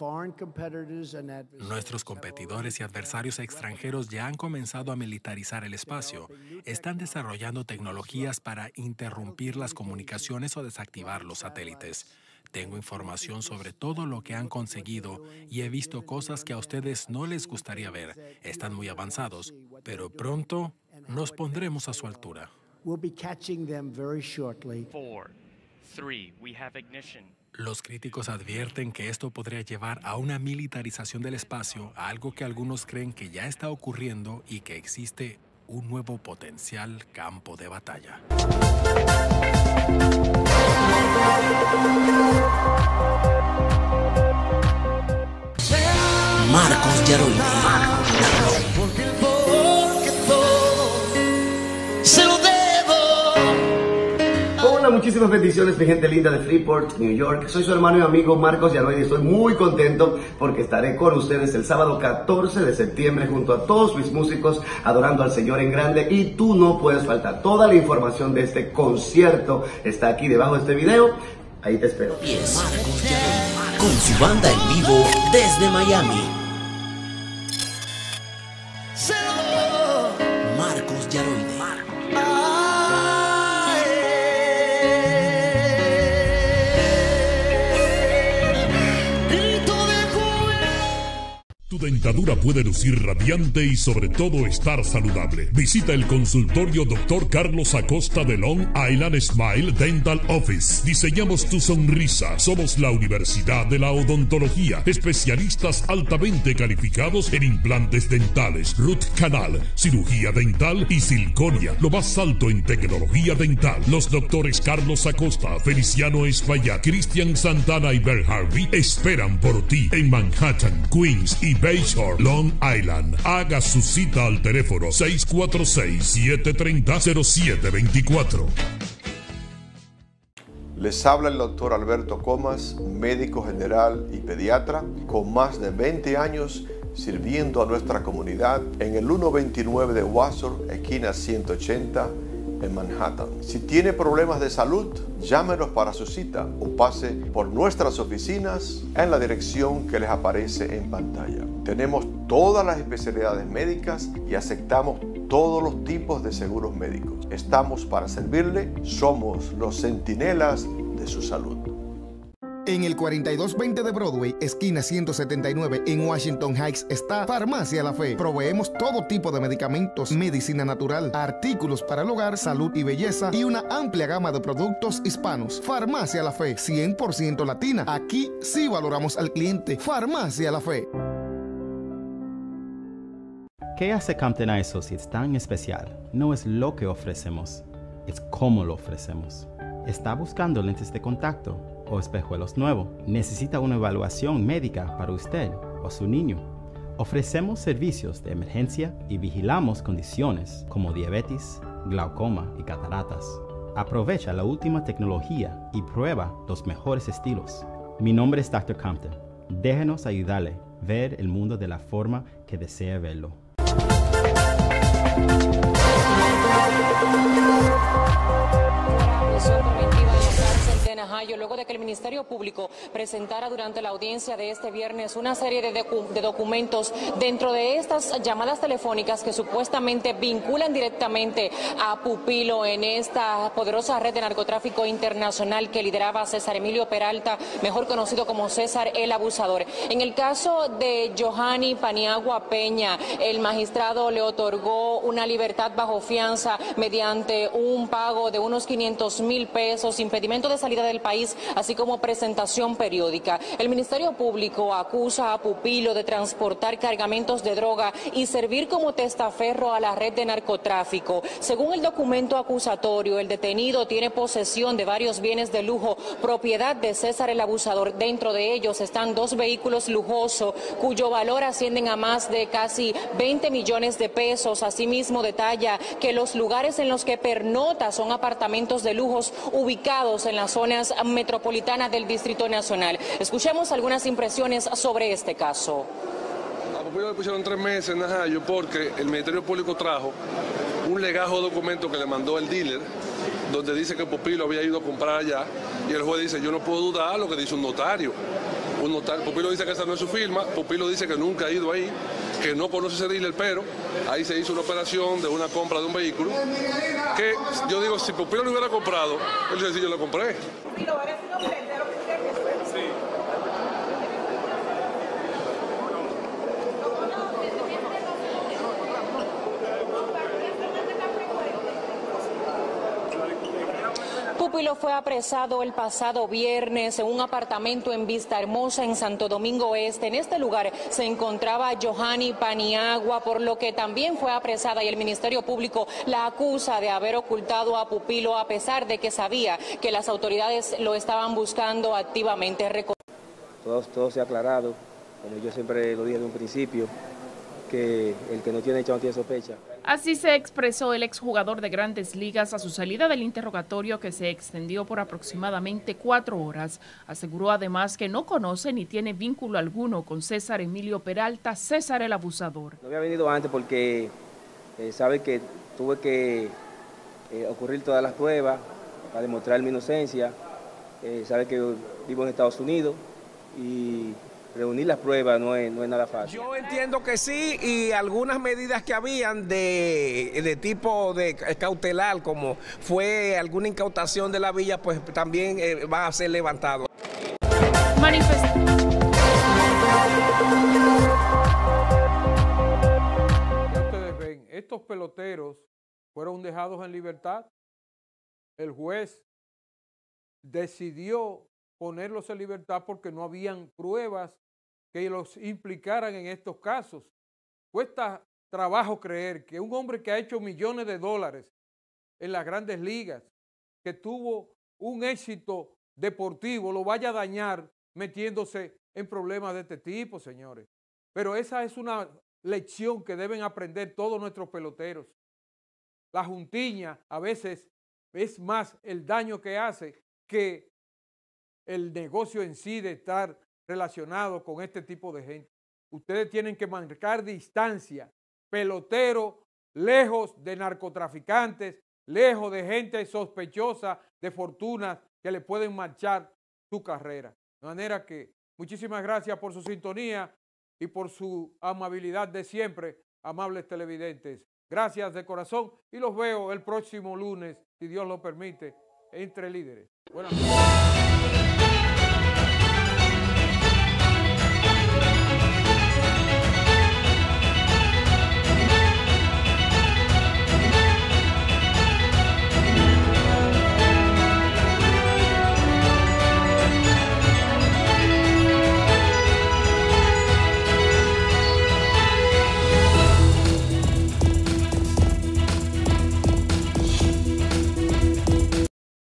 Nuestros competidores y adversarios extranjeros ya han comenzado a militarizar el espacio. Están desarrollando tecnologías para interrumpir las comunicaciones o desactivar los satélites. Tengo información sobre todo lo que han conseguido y he visto cosas que a ustedes no les gustaría ver. Están muy avanzados, pero pronto nos pondremos a su altura. We'll be catching them very shortly. Four, three, we have ignition. Los críticos advierten que esto podría llevar a una militarización del espacio, algo que algunos creen que ya está ocurriendo y que existe un nuevo potencial campo de batalla. Marcos Yaroide. Porque todo se lo debo. Hola, muchísimas bendiciones, mi gente linda de Freeport, New York. Soy su hermano y amigo Marcos Yaroide y estoy muy contento porque estaré con ustedes el sábado catorce de septiembre junto a todos mis músicos adorando al Señor en grande, y tú no puedes faltar. Toda la información de este concierto está aquí debajo de este video. Ahí te espero. Y es Marcos Yaroide con su banda en vivo desde Miami. Marcos Yaroide. Tu dentadura puede lucir radiante y sobre todo estar saludable. Visita el consultorio doctor Carlos Acosta de Long Island Smile Dental Office. Diseñamos tu sonrisa. Somos la Universidad de la Odontología. Especialistas altamente calificados en implantes dentales, root canal, cirugía dental y circonia. Lo más alto en tecnología dental. Los doctores Carlos Acosta, Feliciano Espaillat, Cristian Santana y Bert Harvey esperan por ti en Manhattan, Queens y Bayshore, Long Island. Haga su cita al teléfono seis cuatro seis, siete tres cero, cero siete dos cuatro. Les habla el doctor Alberto Comas, médico general y pediatra, con más de veinte años sirviendo a nuestra comunidad en el ciento veintinueve de Wasser, esquina ciento ochenta, en Manhattan. Si tiene problemas de salud, llámenos para su cita o pase por nuestras oficinas en la dirección que les aparece en pantalla. Tenemos todas las especialidades médicas y aceptamos todos los tipos de seguros médicos. Estamos para servirle, somos los centinelas de su salud. En el cuarenta y dos veinte de Broadway, esquina ciento setenta y nueve en Washington Heights, está Farmacia La Fe. Proveemos todo tipo de medicamentos, medicina natural, artículos para el hogar, salud y belleza y una amplia gama de productos hispanos. Farmacia La Fe, cien por ciento latina. Aquí sí valoramos al cliente. Farmacia La Fe. ¿Qué hace Compton Eye Associates tan especial? No es lo que ofrecemos, es cómo lo ofrecemos. ¿Está buscando lentes de contacto o espejuelos nuevos? ¿Necesita una evaluación médica para usted o su niño? Ofrecemos servicios de emergencia y vigilamos condiciones como diabetes, glaucoma y cataratas. Aprovecha la última tecnología y prueba los mejores estilos. Mi nombre es doctor Compton. Déjenos ayudarle a ver el mundo de la forma que desea verlo. Luego de que el Ministerio Público presentara durante la audiencia de este viernes una serie de, docu de documentos dentro de estas llamadas telefónicas que supuestamente vinculan directamente a Pupilo en esta poderosa red de narcotráfico internacional que lideraba César Emilio Peralta, mejor conocido como César el Abusador. En el caso de Johanny Paniagua Peña, el magistrado le otorgó una libertad bajo fianza mediante un pago de unos quinientos mil pesos, impedimento de salida del país, así como presentación periódica. El Ministerio Público acusa a Pupilo de transportar cargamentos de droga y servir como testaferro a la red de narcotráfico. Según el documento acusatorio, el detenido tiene posesión de varios bienes de lujo, propiedad de César el Abusador. Dentro de ellos están dos vehículos lujosos, cuyo valor ascienden a más de casi veinte millones de pesos. Asimismo, detalla que los lugares en los que pernota son apartamentos de lujos ubicados en las zonas metropolitanas del Distrito Nacional. Escuchemos algunas impresiones sobre este caso. A Pupilo le pusieron tres meses en Najayo porque el Ministerio Público trajo un legajo documento que le mandó el dealer, donde dice que Pupilo había ido a comprar allá, y el juez dice, yo no puedo dudar lo que dice un notario. Un notario. Pupilo dice que esa no es su firma, Pupilo dice que nunca ha ido ahí, que no conoce ese dealer, pero ahí se hizo una operación de una compra de un vehículo, que yo digo, si Pupilo lo hubiera comprado, él dice, sí, yo lo compré. Pupilo fue apresado el pasado viernes en un apartamento en Vista Hermosa, en Santo Domingo Este. En este lugar se encontraba Johanny Paniagua, por lo que también fue apresada, y el Ministerio Público la acusa de haber ocultado a Pupilo a pesar de que sabía que las autoridades lo estaban buscando activamente. Todo, todo se ha aclarado, como yo siempre lo dije desde un principio, que el que no tiene hecho no tiene sospecha. Así se expresó el exjugador de Grandes Ligas a su salida del interrogatorio, que se extendió por aproximadamente cuatro horas. Aseguró además que no conoce ni tiene vínculo alguno con César Emilio Peralta, César el abusador. No había venido antes porque eh, sabe que tuve que eh, ocurrir todas las pruebas para demostrar mi inocencia. Eh, sabe que vivo en Estados Unidos y reunir las pruebas no es, no es nada fácil. Yo entiendo que sí, y algunas medidas que habían de, de tipo de cautelar, como fue alguna incautación de la villa, pues también eh, va a ser levantado. Manifest... Ya ustedes ven, estos peloteros fueron dejados en libertad. El juez decidió ponerlos en libertad porque no habían pruebas que los implicaran en estos casos. Cuesta trabajo creer que un hombre que ha hecho millones de dólares en las Grandes Ligas, que tuvo un éxito deportivo, lo vaya a dañar metiéndose en problemas de este tipo, señores. Pero esa es una lección que deben aprender todos nuestros peloteros. La juntiña a veces es más el daño que hace que el negocio en sí de estar relacionado con este tipo de gente. Ustedes tienen que marcar distancia. Pelotero, lejos de narcotraficantes, lejos de gente sospechosa de fortunas que le pueden marchar su carrera. De manera que muchísimas gracias por su sintonía y por su amabilidad de siempre, amables televidentes. Gracias de corazón y los veo el próximo lunes, si Dios lo permite, Entre Líderes. Buenas noches.